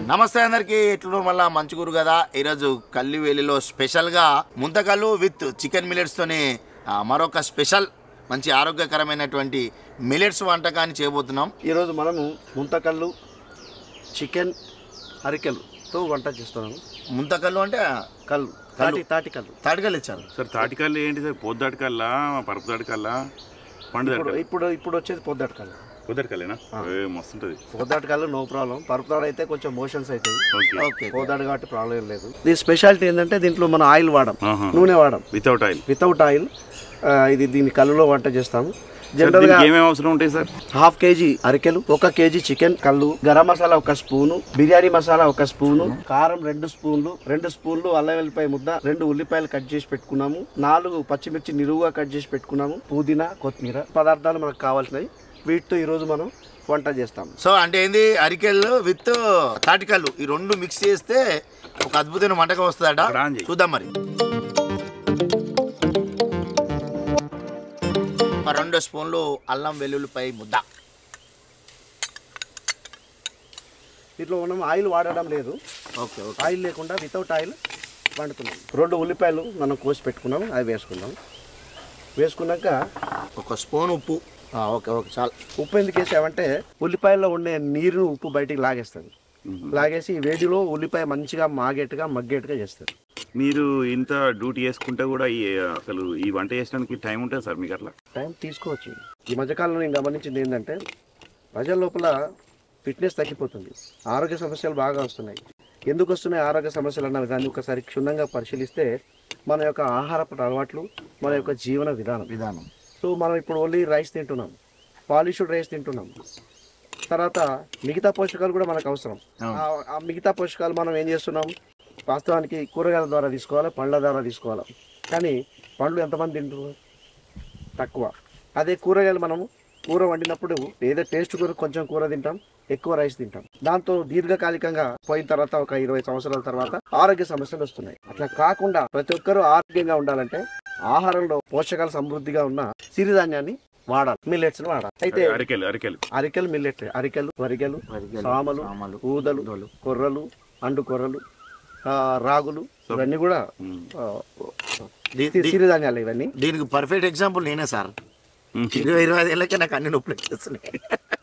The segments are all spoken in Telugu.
నమస్తే అందరికి, ఎట్లున్నారు మళ్ళా మంచిగురు కదా. ఈరోజు కల్లివేలిలో స్పెషల్గా ముంతకల్లు విత్ చికెన్ మిల్లెట్స్తోనే మరొక స్పెషల్ మంచి ఆరోగ్యకరమైనటువంటి మిల్లెట్స్ వంటకాన్ని చేయబోతున్నాం. ఈరోజు మనము ముంతకల్లు చికెన్ అరికెలుతో వంట చేస్తున్నాము. ముంతకల్లు అంటే కల్లు తాటికల్లు ఇచ్చారు సార్. తాటికల్లు ఏంటి సార్? పొద్దాటికల్లా, పరుపు తాటికల్లా, పండు ఇప్పుడు వచ్చేది పొద్దాటికల్లు. పొద్దాటికల్లేనా? మస్తు ఉంటుంది పొద్దాటికల్లు, నో ప్రాబ్లం. పరుపుతాడు అయితే కొంచెం మోషన్స్ అవుతాయి. పొద్దాడు కాబట్టి ప్రాబ్లం లేదు. దీని స్పెషాలిటీ ఏంటంటే దీంట్లో మనం ఆయిల్ వాడడం, నూనె వాడడం. వితౌట్ ఆయిల్ ఇది దీని కల్లులో వంట చేస్తాము. జనరల్ గా ఏమేమి అవసరం ఉంటాయి సార్? ½ కేజీ అరికెలు, 1 కేజీ చికెన్ కల్లు, గరం మసాలా 1 స్పూను, బిర్యానీ మసాలా 1 స్పూను, కారం 2 స్పూన్లు, 2 స్పూన్లు అల్లం వెల్లిపాయ ముద్ద, 2 ఉల్లిపాయలు కట్ చేసి పెట్టుకున్నాము, 4 పచ్చిమిర్చి నిలువుగా కట్ చేసి పెట్టుకున్నాము, పుదీనా, కొత్తిమీర పదార్థాలు మనకు కావాల్సినవి. వీటితో ఈరోజు మనం వంట చేస్తాము. సో అంటే ఏంది, అరికెళ్ళు విత్ తాటికల్లు ఈ రెండు మిక్స్ చేస్తే ఒక అద్భుతమైన వంటకం వస్తుందట. చూద్దాం మరి. 2 స్పూన్లు అల్లం వెల్లుల్లిపాయ ముద్ద. దీంట్లో మనం ఆయిల్ వాడడం లేదు. ఓకే, ఆయిల్ లేకుండా వితౌట్ ఆయిల్ వండుతున్నాం. 2 ఉల్లిపాయలు మనం కోసి పెట్టుకున్నాం, అవి వేసుకుందాం. వేసుకున్నాక 1 స్పూన్ ఉప్పు. ఓకే చాలు. ఉప్పు ఎందుకు వేసామంటే ఉల్లిపాయల్లో ఉండే నీరు ఉప్పు బయటికి లాగేస్తుంది. లాగేసి వేడిలో ఉల్లిపాయ మంచిగా మగ్గేట్టుగా చేస్తారు. మీరు ఇంత డ్యూటీ చేసుకుంటే కూడా అసలు ఈ వంట చేసడానికి టైం ఉంటుంది సార్ మీకు? అట్లా టైం తీసుకోవచ్చు. ఈ మధ్యకాలంలో నేను గమనించింది ఏంటంటే ప్రజల లోపల ఫిట్నెస్ తగ్గిపోతుంది, ఆరోగ్య సమస్యలు బాగా వస్తున్నాయి. ఎందుకు వస్తున్నాయి ఆరోగ్య సమస్యలు అన్న దాన్ని ఒకసారి క్షుణ్ణంగా పరిశీలిస్తే మన యొక్క ఆహారపు అలవాట్లు, మన యొక్క జీవన విధానం. సో మనం ఇప్పుడు ఓన్లీ రైస్ తింటున్నాం, పాలిష్డ్ రైస్ తింటున్నాం. తర్వాత మిగతా పోషకాలు కూడా మనకు అవసరం. ఆ మిగతా పోషకాలు మనం ఏం చేస్తున్నాం, వాస్తవానికి కూరగాయల ద్వారా తీసుకోవాలి, పండ్ల ద్వారా తీసుకోవాలి. కానీ పండ్లు ఎంతమంది తింటున్నారు? తక్కువ. అదే కూరగాయలు మనము కూర వండినప్పుడు ఏదో టేస్ట్ కూర కొంచెం కూర తింటాం, ఎక్కువ రైస్ తింటాం. దాంతో దీర్ఘకాలికంగా పోయిన తర్వాత ఒక 20 సంవత్సరాల తర్వాత ఆరోగ్య సమస్యలు వస్తున్నాయి. అట్లా కాకుండా ప్రతి ఒక్కరూ ఆరోగ్యంగా ఉండాలంటే ఆహారంలో పోషకాలు సమృద్ధిగా ఉన్న సిరిధాన్యాన్ని వాడాలి, మిల్లెట్స్ వాడాలి. అయితే అరికెలు మిల్లెట్, అరికెలు, వరిగెలు, సామలు, ఊదలు, కొర్రలు, అండు కొర్రలు, రాగులు, ఇవన్నీ కూడా సిరిధాన్యాలు. ఇవన్నీ దీనికి పర్ఫెక్ట్ ఎగ్జాంపుల్ నేనే సార్. 20-25 ఏళ్ళకే నాకు అన్ని నొప్పులు వచ్చేస్తున్నాయి.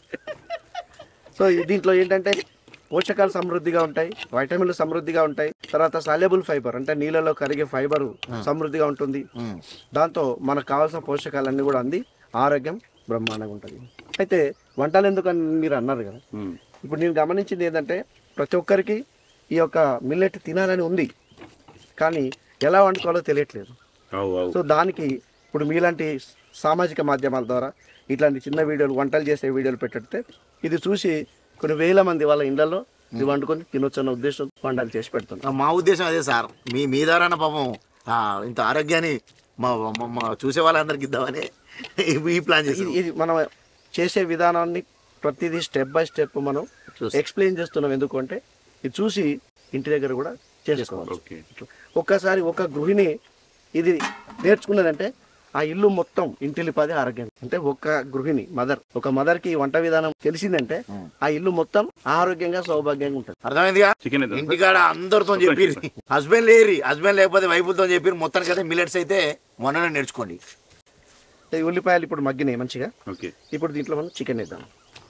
సో దీంట్లో ఏంటంటే పోషకాలు సమృద్ధిగా ఉంటాయి, వైటమిన్లు సమృద్ధిగా ఉంటాయి. తర్వాత సాల్యబుల్ ఫైబర్ అంటే నీళ్ళలో కరిగే ఫైబర్ సమృద్ధిగా ఉంటుంది. దాంతో మనకు కావాల్సిన పోషకాలన్నీ కూడా అంది ఆరోగ్యం బ్రహ్మాండంగా ఉంటుంది. అయితే వంటలు ఎందుకని మీరు అన్నారు కదా, ఇప్పుడు నేను గమనించింది ఏంటంటే ప్రతి ఒక్కరికి ఈ యొక్క మిల్లెట్ తినాలని ఉంది, కానీ ఎలా వండుకోవాలో తెలియట్లేదు. సో దానికి ఇప్పుడు మీలాంటి సామాజిక మాధ్యమాల ద్వారా ఇట్లాంటి చిన్న వీడియోలు, వంటలు చేసే వీడియోలు పెట్టితే ఇది చూసి కొన్ని వేల మంది వాళ్ళ ఇళ్లలో ఇది వండుకొని తినొచ్చు అన్న ఉద్దేశం వంటలు చేసి పెడుతున్నాం. మా ఉద్దేశం అదే సార్. మీ ద్వారా పాపం ఇంత ఆరోగ్యాన్ని మా చూసే వాళ్ళందరికి ఇద్దామని ఈ ప్లాన్ చేసి ఇది మనం చేసే విధానాన్ని ప్రతిదీ స్టెప్ బై స్టెప్ మనం ఎక్స్ప్లెయిన్ చేస్తున్నాం. ఎందుకంటే ఇది చూసి ఇంటి దగ్గర కూడా చేసుకోవాలి. ఒక్కసారి ఒక గృహిణి ఇది నేర్చుకున్నదంటే ఆ ఇల్లు మొత్తం ఇంటిల్లిపాది ఆరోగ్యం. అంటే ఒక గృహిణి ఒక మదర్ కి వంట విధానం తెలిసిందంటే ఆ ఇల్లు మొత్తం ఆరోగ్యంగా సౌభాగ్యంగా ఉంటుంది. అర్థమైందిగా? ఇంటికాడ అందరితో చెప్పి హస్బెండ్ లేకపోతే వైపులతో చెప్పి మొత్తానికి అయితే మిల్లెట్స్ అయితే మొన్ననే నేర్చుకోండి. ఉల్లిపాయలు ఇప్పుడు మగ్గినాయి మంచిగా. ఇప్పుడు దీంట్లో మనం చికెన్ వేద్దాం.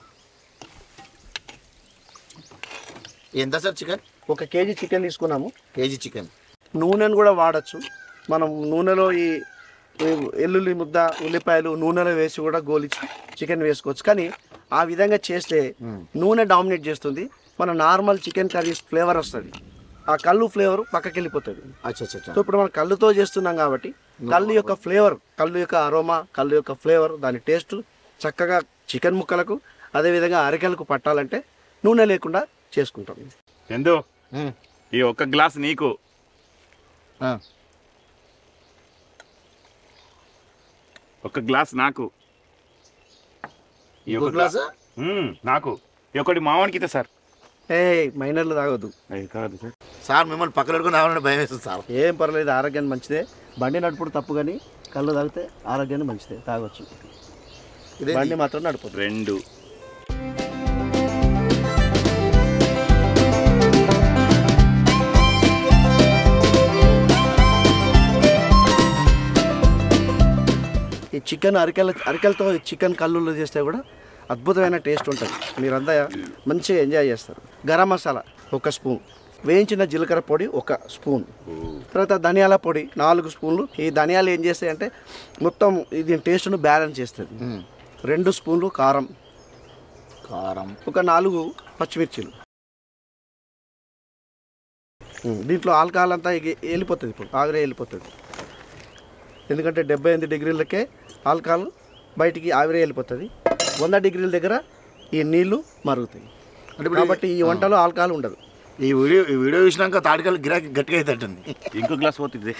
ఎంత సార్ చికెన్? 1 కేజీ చికెన్ తీసుకున్నాము. KG chicken. నూనెను కూడా వాడచ్చు మనం. నూనెలో ఈ ఎల్లుల్లి ముద్ద, ఉల్లిపాయలు నూనెలో వేసి కూడా గోలిచి చికెన్ వేసుకోవచ్చు. కానీ ఆ విధంగా చేస్తే నూనె డామినేట్ చేస్తుంది, మన నార్మల్ చికెన్ కర్రీ ఫ్లేవర్ వస్తుంది, ఆ కల్లు ఫ్లేవర్ పక్కకి వెళ్ళిపోతుంది. సో ఇప్పుడు మనం కల్లుతో చేస్తున్నాం కాబట్టి కల్లు యొక్క ఫ్లేవర్, కల్లు యొక్క అరోమా, కల్లు యొక్క ఫ్లేవర్, దాని టేస్ట్ చక్కగా చికెన్ ముక్కలకు అదేవిధంగా అరికెలకు పట్టాలంటే నూనె లేకుండా చేసుకుంటాం. ఎందు ఈ 1 గ్లాస్ నీకు, 1 గ్లాస్ నాకు, నాకు ఒకటి మావానికి ఇస్తే సార్. మైనర్లు తాగొద్దు సార్. మిమ్మల్ని పక్కన పెట్టుకుని తాగాలంటే భయం వేస్తుంది సార్. ఏం పర్లేదు, ఆరోగ్యాన్ని మంచిదే. బండి నడుపుడు తప్పు, కానీ కళ్ళు తాగితే ఆరోగ్యాన్ని మంచిదే, తాగొచ్చు. బండి మాత్రం నడుపు. 2 ఈ చికెన్ అరికెలతో చికెన్ కల్లులో చేస్తే కూడా అద్భుతమైన టేస్ట్ ఉంటుంది. మీరంతా మంచిగా ఎంజాయ్ చేస్తారు. గరం మసాలా 1 స్పూన్, వేయించిన జీలకర్ర పొడి 1 స్పూన్, తర్వాత ధనియాల పొడి 4 స్పూన్లు. ఈ ధనియాలు ఏం చేస్తాయంటే మొత్తం ఇది టేస్ట్ను బ్యాలెన్స్ చేస్తుంది. 2 స్పూన్లు కారం, ఒక 4 పచ్చిమిర్చిలు. దీంట్లో ఆల్కహాల్ అంతా వెళ్ళిపోతుంది, ఇప్పుడు ఆవిరే వెళ్ళిపోతుంది. ఎందుకంటే 78 డిగ్రీలకే ఆల్కహాల్ బయటికి ఆవిరే వెళ్ళిపోతుంది. 100 డిగ్రీల దగ్గర ఈ నీళ్లు మరుగుతాయి. కాబట్టి ఈ వంటలో ఆల్కహాల్ ఉండదు. ఈ వీడియో చూసినాక తాటికలు గిరాకీ గట్టిగా అవుతుంది. ఇంకో గ్లాస్ పోతుంది.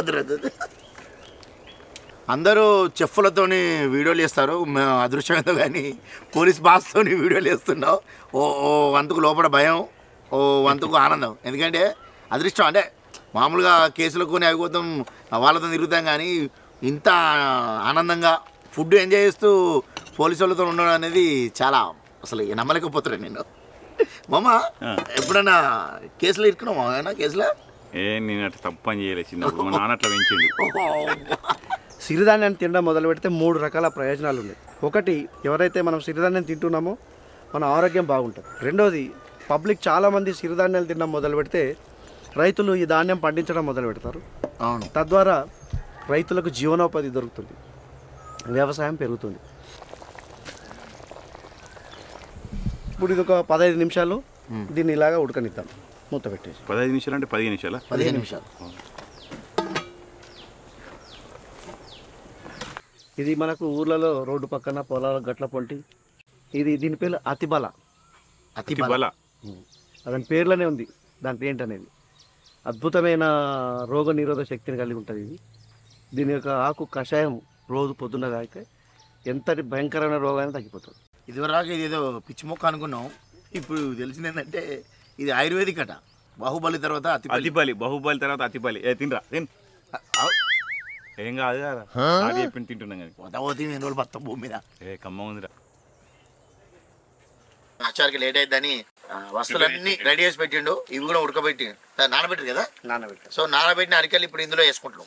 అందరూ చెఫ్లతోని వీడియోలు వేస్తారు, మేము అదృష్టంతో కానీ పోలీస్ బాస్తో వీడియోలు వేస్తున్నావు. ఓ వంతుకు లోపల భయం, ఓ వంతుకు ఆనందం. ఎందుకంటే అదృష్టం అంటే మామూలుగా కేసులకు అవి పోతాం, వాళ్ళతో తిరుగుతాం, కానీ ఇంత ఆనందంగా ఫుడ్ ఎంజాయ్ చేస్తూ పోలీసు వాళ్ళతో ఉండడం అనేది చాలా అసలు నమ్మలేకపోతున్నాను నేను. మామ ఎప్పుడన్నా కేసులో ఇరుకున్నావు? ఏమైనా కేసులో? నేను అట్లా తప్పు పని చేయలేదు చిన్నప్పుడు, మా నాన్న అట్లా పెంచిండు. సిరిధాన్యాన్ని తినడం మొదలు పెడితే 3 రకాల ప్రయోజనాలు ఉన్నాయి. ఒకటి, ఎవరైతే మనం సిరిధాన్యం తింటున్నామో మన ఆరోగ్యం బాగుంటుంది. రెండోది, పబ్లిక్ చాలామంది సిరిధాన్యాలు తినడం మొదలు పెడితే రైతులు ఈ ధాన్యం పండించడం మొదలు పెడతారు. అవును. తద్వారా రైతులకు జీవనోపాధి దొరుకుతుంది, వ్యవసాయం పెరుగుతుంది. ఇప్పుడు ఇది ఒక 15 నిమిషాలు దీన్ని ఇలాగా ఉడకనిద్దాం, మూత పెట్టేసి. 15 నిమిషాలు అంటే 15 నిమిషాలా? 15 నిమిషాలు. ఇది మనకు ఊర్లలో రోడ్డు పక్కన పొలాల గట్ల పొంటి, దీని పేరు అతిబల. అతిబల దాని పేర్లోనే ఉంది దాంట్లో ఏంటనేది. అద్భుతమైన రోగ నిరోధక శక్తిని కలిగి ఉంటుంది ఇది. దీని యొక్క ఆకు కషాయం రోజు పొద్దున్న తాగితే ఎంతటి భయంకరమైన రోగాన్ని తగ్గిపోతుంది. ఇదివరకు ఇది ఏదో పిచ్చి మొక్క అనుకున్నాం, ఇప్పుడు తెలిసింది ఏంటంటే ఇది ఆయుర్వేదిక్ అట. బాహుబలి తర్వాత అతిబలి, బాహుబలి తర్వాత అతిబలి. తినరా ఏం కాదు కదా, చెప్పింది తింటున్నాం కానీ పోతాపోతే ఎన్ని రోజులు బతాం భూమి మీద. కమ్మ ఉందిరా. ఆచారికి లేట్ అయిద్దని వస్తువులన్నీ రెడీ చేసి పెట్టిండు. ఇవి కూడా ఉడకబెట్టి నానబెట్టారు కదా, సో నానబెట్టిన అరికెలు ఇప్పుడు ఇందులో వేసుకుంటున్నాం.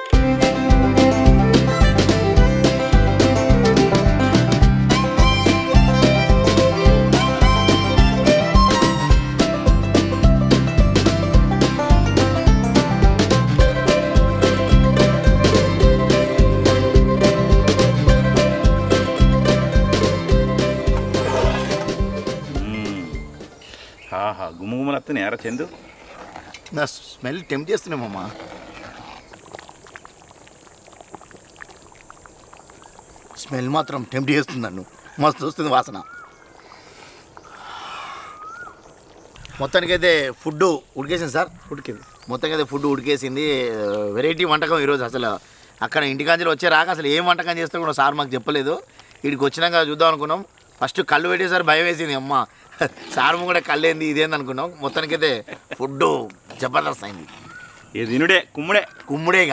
గుమ్మగుమ్మలు వస్తున్నాయి ఎరా చందు? నా స్మెల్ టెంప్ట్ చేస్తున్నామమ్మా. స్మెల్ మాత్రం టెంప్ట్ చేస్తుంది నన్ను, మస్తు వస్తుంది వాసన. మొత్తానికైతే ఫుడ్ ఉడికేసింది సార్, ఉడికింది. మొత్తానికైతే ఫుడ్ ఉడికేసింది. వెరైటీ వంటకం ఈరోజు. అసలు అక్కడ ఇంటికాంజలు వచ్చే రాక అసలు ఏం వంటకం చేస్తే కూడా సార్ మాకు చెప్పలేదు. వీడికి వచ్చినాక చూద్దాం అనుకున్నాం. ఫస్ట్ కళ్ళు పెట్టేసారి భయం వేసింది, అమ్మ సార్ కూడా కళ్ళేంది ఇదేంది అనుకున్నాం. మొత్తానికైతే ఫుడ్ జబర్దస్త్ అయింది. ఏ తినుడే కుమ్ముడేగా.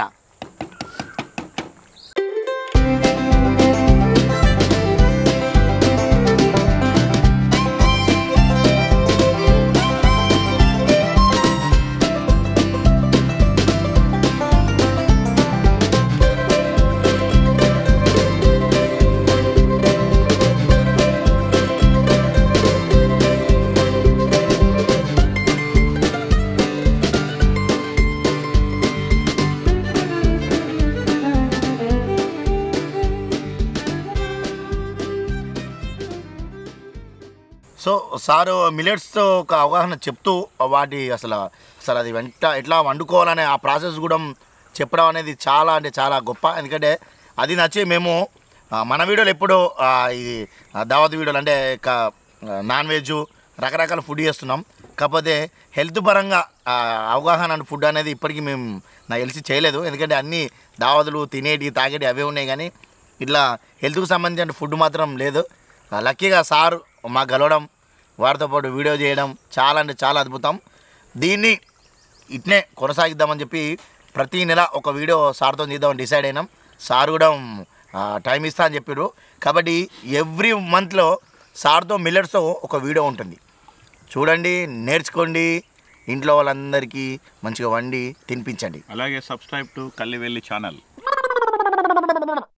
సో సారు మిల్లెట్స్తో ఒక అవగాహన చెప్తూ వాటి అసలు అది ఎట్లా వండుకోవాలనే ఆ ప్రాసెస్ కూడా చెప్పడం అనేది చాలా అంటే చాలా గొప్ప. ఎందుకంటే అది నచ్చి మేము మన వీడియోలు ఎప్పుడూ ఇది దావత్ వీడియోలు అంటే నాన్ వెజ్ రకరకాల ఫుడ్ చేస్తున్నాం. కాకపోతే హెల్త్ పరంగా అవగాహన ఫుడ్ అనేది ఇప్పటికీ మేము నాకు తెలిసి చేయలేదు. ఎందుకంటే అన్నీ దావతులు తినేటి తాగేటి అవే ఉన్నాయి, కానీ ఇట్లా హెల్త్కు సంబంధించిన ఫుడ్ మాత్రం లేదు. లక్కీగా సార్ మాకు గెలవడం, వారితో పాటు వీడియో చేయడం చాలా అంటే చాలా అద్భుతం. దీన్ని ఇట్నే కొనసాగిద్దామని చెప్పి ప్రతి నెల ఒక వీడియో సార్తో చేద్దామని డిసైడ్ అయినాం. సార్ కూడా టైం ఇస్తా అని చెప్పారు. కాబట్టి ఎవ్రీ మంత్లో సార్తో మిల్లెట్స్తో ఒక వీడియో ఉంటుంది, చూడండి, నేర్చుకోండి, ఇంట్లో వాళ్ళందరికీ మంచిగా వండి తినిపించండి. అలాగే సబ్స్క్రైబ్ టు KalliValli ఛానల్.